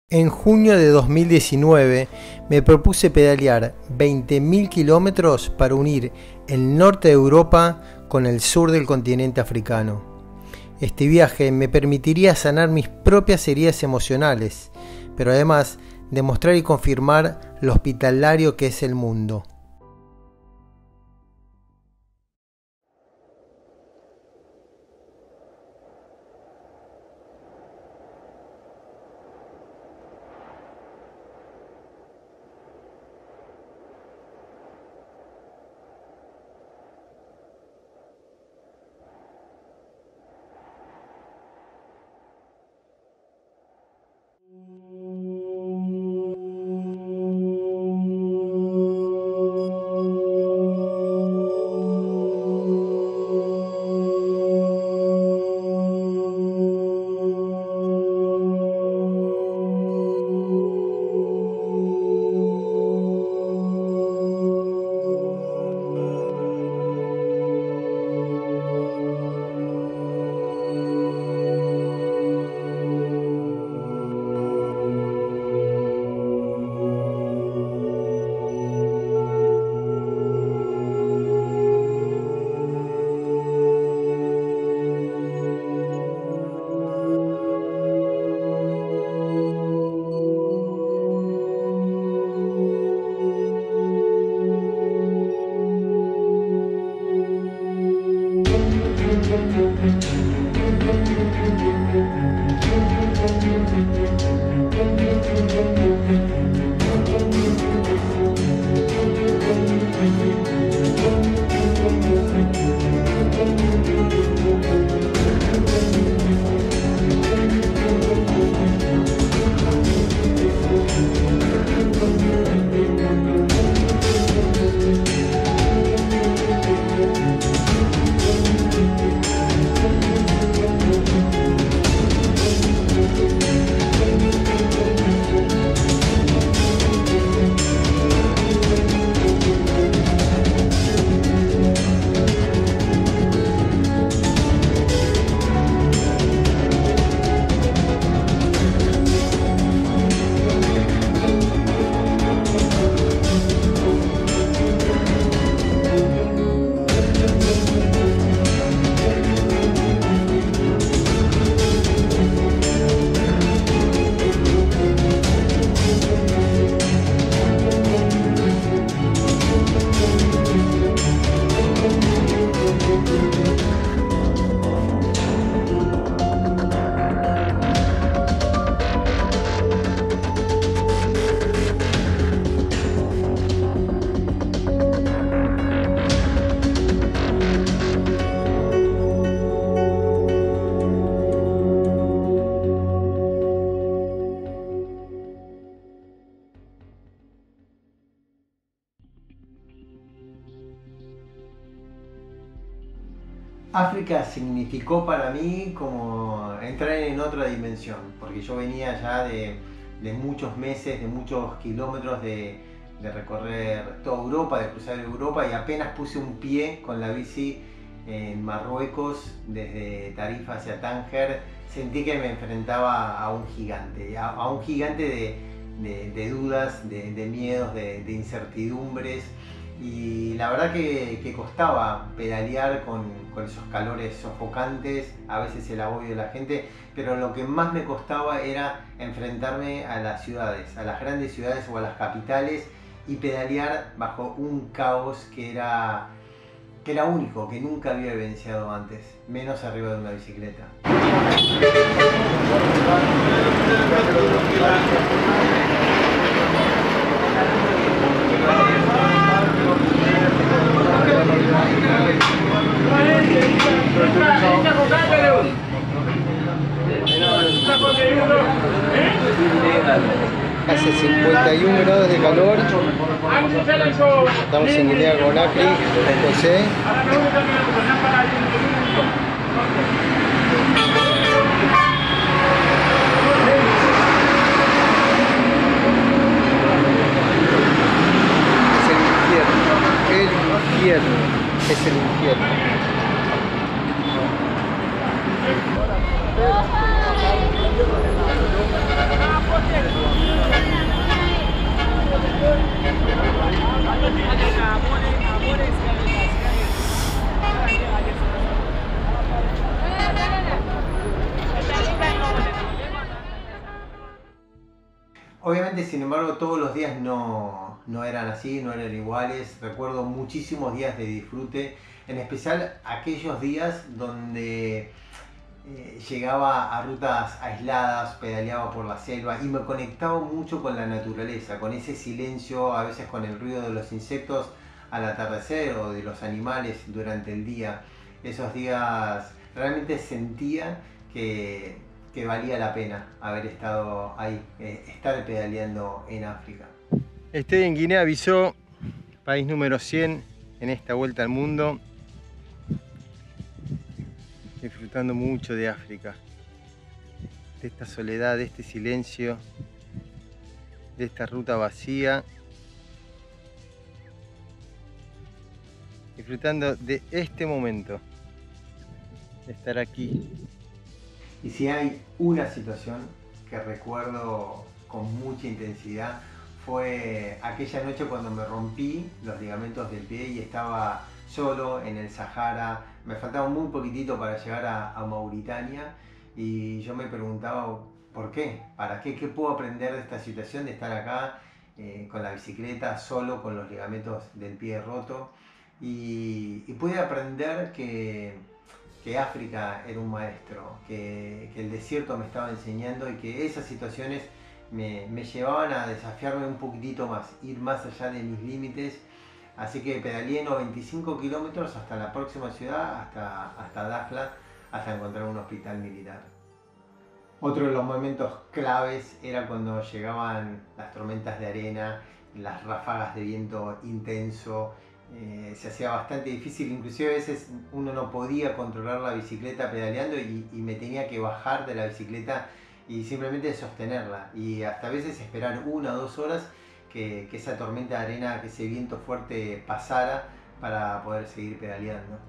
En junio de 2019 me propuse pedalear 20.000 kilómetros para unir el norte de Europa con el sur del continente africano. Este viaje me permitiría sanar mis propias heridas emocionales, pero además demostrar y confirmar lo hospitalario que es el mundo. África significó para mí como entrar en otra dimensión, porque yo venía ya de muchos meses, de muchos kilómetros de recorrer toda Europa, de cruzar Europa, y apenas puse un pie con la bici en Marruecos, desde Tarifa hacia Tánger, sentí que me enfrentaba a un gigante de dudas, de miedos, de incertidumbres. Y la verdad que costaba pedalear con esos calores sofocantes, a veces el agobio de la gente, pero lo que más me costaba era enfrentarme a las ciudades, a las grandes ciudades o a las capitales, y pedalear bajo un caos que era único, que nunca había vivenciado antes, menos arriba de una bicicleta. Hace 51 grados de calor. Estamos en Guinea Conakry con José. Es el infierno. Obviamente, sin embargo, todos los días no eran así, no eran iguales. Recuerdo muchísimos días de disfrute, en especial aquellos días donde llegaba a rutas aisladas, pedaleaba por la selva y me conectaba mucho con la naturaleza, con ese silencio, a veces con el ruido de los insectos al atardecer o de los animales durante el día. Esos días realmente sentía que valía la pena haber estado ahí, estar pedaleando en África. Estoy en Guinea-Bissau, país número 100 en esta vuelta al mundo. Disfrutando mucho de África, de esta soledad, de este silencio, de esta ruta vacía. Disfrutando de este momento, de estar aquí. Y si hay una situación que recuerdo con mucha intensidad, fue aquella noche cuando me rompí los ligamentos del pie y estaba solo en el Sahara. Me faltaba muy poquitito para llegar a Mauritania y yo me preguntaba ¿por qué? ¿Para qué? ¿Qué puedo aprender de esta situación de estar acá con la bicicleta, solo con los ligamentos del pie roto? Y pude aprender que África era un maestro, que el desierto me estaba enseñando y que esas situaciones me llevaban a desafiarme un poquitito más, ir más allá de mis límites. Así que pedaleé 95 kilómetros hasta la próxima ciudad, hasta Dakhla, hasta encontrar un hospital militar. Otro de los momentos claves era cuando llegaban las tormentas de arena, las ráfagas de viento intenso. Se hacía bastante difícil, inclusive a veces uno no podía controlar la bicicleta pedaleando y me tenía que bajar de la bicicleta y simplemente sostenerla, y hasta a veces esperar 1 o 2 horas que esa tormenta de arena, que ese viento fuerte pasara para poder seguir pedaleando.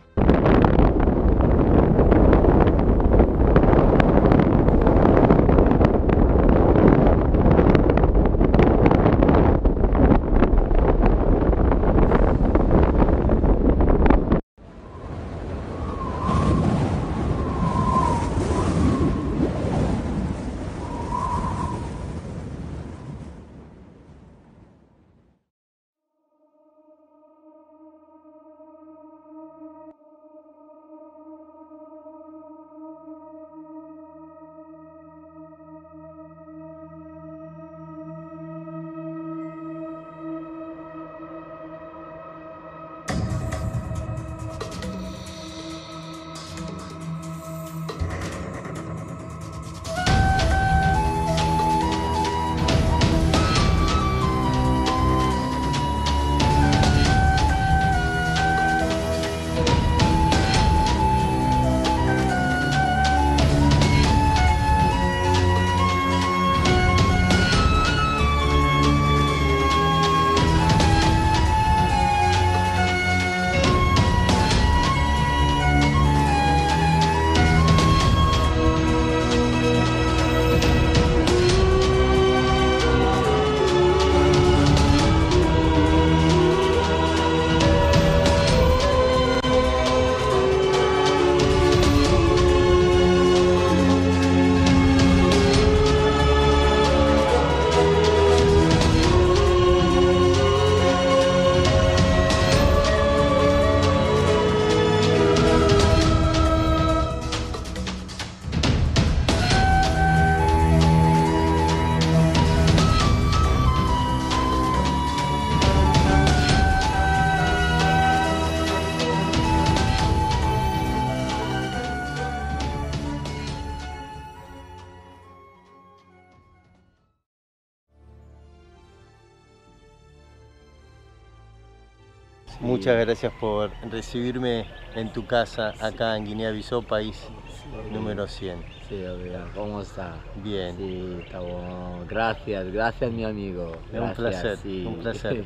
Muchas gracias por recibirme en tu casa acá en Guinea-Bissau, país número 100. Sí, ¿cómo está? Bien. Sí, está bueno. Gracias mi amigo. Gracias, Un placer, sí. un placer.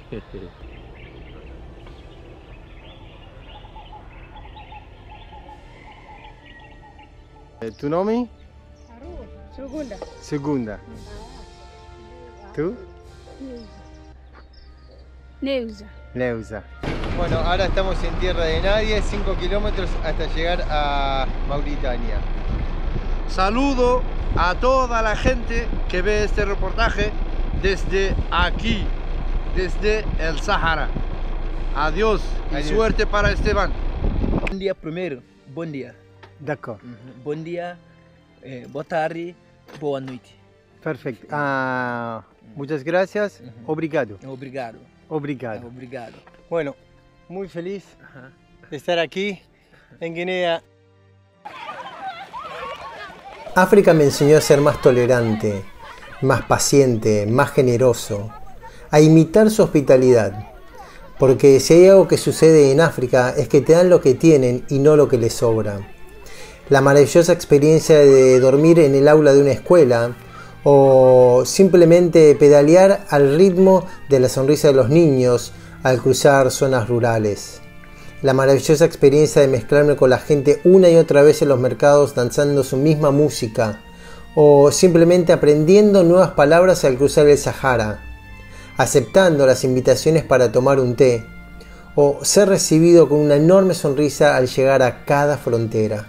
¿Tu nombre? Segunda. Segunda. ¿Tú? Neuza. Neuza. Bueno, ahora estamos en tierra de nadie, 5 kilómetros hasta llegar a Mauritania. Saludo a toda la gente que ve este reportaje desde aquí, desde el Sahara. Adiós y suerte para Esteban. Bom dia primeiro, bom dia. D'accord. Bom dia, boa tarde, boa noite. Perfecto. Muchas gracias. Obrigado. Obrigado. Obrigado. Obrigado. Bueno, muy feliz de estar aquí en Guinea. África me enseñó a ser más tolerante, más paciente, más generoso, a imitar su hospitalidad. Porque si hay algo que sucede en África es que te dan lo que tienen y no lo que les sobra. La maravillosa experiencia de dormir en el aula de una escuela o simplemente pedalear al ritmo de la sonrisa de los niños al cruzar zonas rurales. La maravillosa experiencia de mezclarme con la gente una y otra vez en los mercados danzando su misma música o simplemente aprendiendo nuevas palabras al cruzar el Sahara, aceptando las invitaciones para tomar un té o ser recibido con una enorme sonrisa al llegar a cada frontera.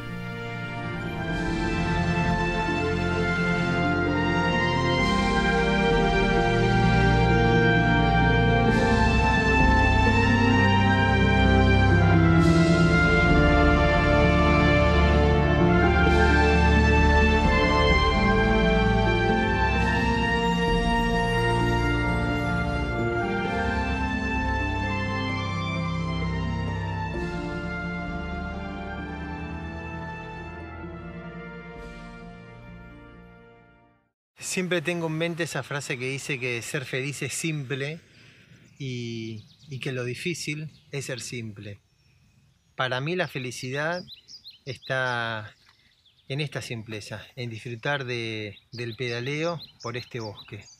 Siempre tengo en mente esa frase que dice que ser feliz es simple y que lo difícil es ser simple. Para mí la felicidad está en esta simpleza, en disfrutar del pedaleo por este bosque.